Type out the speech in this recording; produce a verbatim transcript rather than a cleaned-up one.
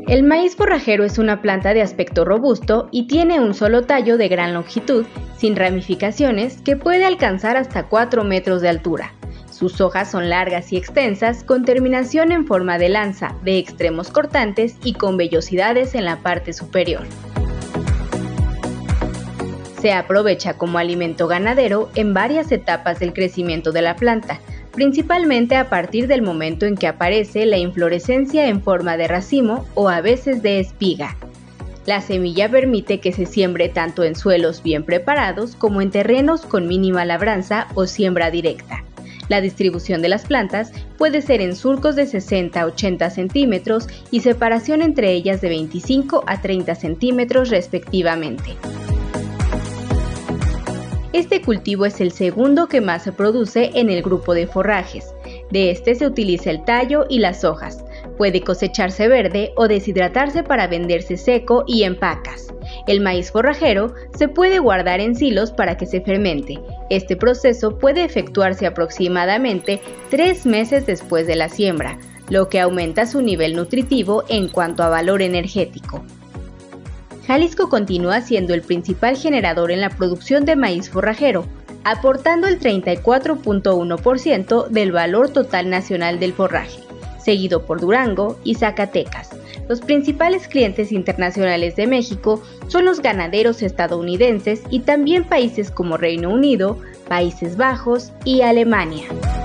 El maíz forrajero es una planta de aspecto robusto y tiene un solo tallo de gran longitud, sin ramificaciones, que puede alcanzar hasta cuatro metros de altura. Sus hojas son largas y extensas, con terminación en forma de lanza, de extremos cortantes y con vellosidades en la parte superior. Se aprovecha como alimento ganadero en varias etapas del crecimiento de la planta, principalmente a partir del momento en que aparece la inflorescencia en forma de racimo o a veces de espiga. La semilla permite que se siembre tanto en suelos bien preparados como en terrenos con mínima labranza o siembra directa. La distribución de las plantas puede ser en surcos de sesenta a ochenta centímetros y separación entre ellas de veinticinco a treinta centímetros respectivamente. Este cultivo es el segundo que más se produce en el grupo de forrajes. De este se utiliza el tallo y las hojas. Puede cosecharse verde o deshidratarse para venderse seco y en pacas. El maíz forrajero se puede guardar en silos para que se fermente. Este proceso puede efectuarse aproximadamente tres meses después de la siembra, lo que aumenta su nivel nutritivo en cuanto a valor energético. Jalisco continúa siendo el principal generador en la producción de maíz forrajero, aportando el treinta y cuatro punto uno por ciento del valor total nacional del forraje, seguido por Durango y Zacatecas. Los principales clientes internacionales de México son los ganaderos estadounidenses y también países como Reino Unido, Países Bajos y Alemania.